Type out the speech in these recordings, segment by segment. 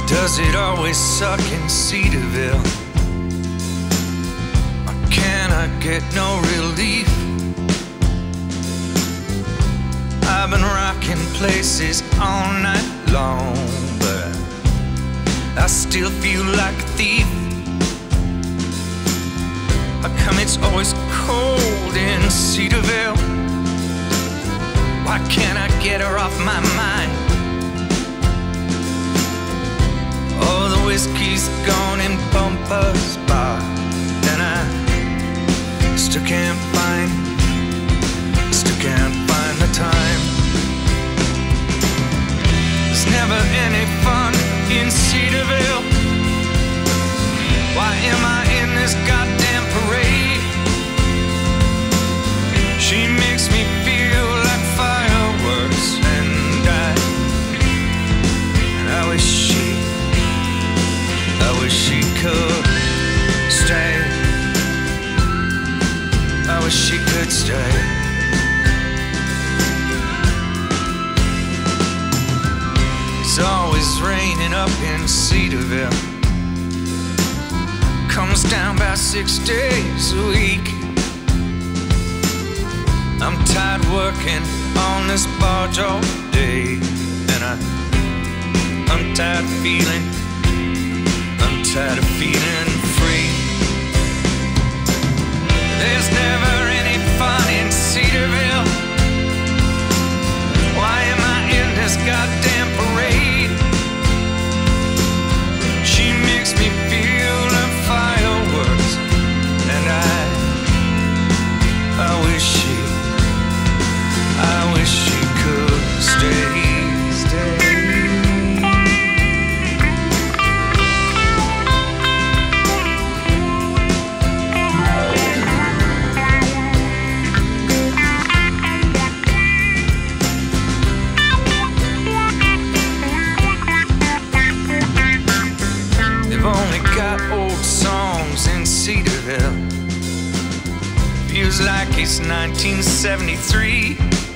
Does it always suck in Cedarville? Or can I get no relief? I've been rocking places all night long, but I still feel like a thief. How come it's always cold in Cedarville? Why can't I get her off my mind? Oh, the whiskey's gone in Bumpers Bar, and I still can't find the time. There's never any fun in Cedarville. Why am I in this goddamn parade? She makes me feel like fireworks, and I wish she could stay. I wish she could stay. It's always raining up in Cedarville. Comes down about 6 days a week. I'm tired working on this barge all day, and I'm tired of feeling free. There's never any fun in Cedarville. Why am I in this goddamn parade? She makes me feel like fireworks, and I wish she could stay. Cedarville feels like it's 1973.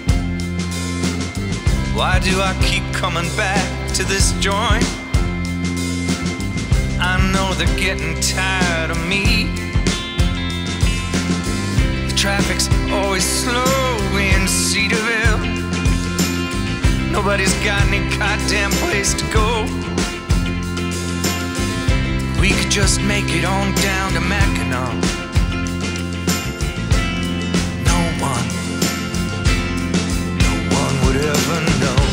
Why do I keep coming back to this joint? I know they're getting tired of me. The traffic's always slow in Cedarville. Nobody's got any goddamn place to go. We could just make it on down to Mackinac. No one would ever know.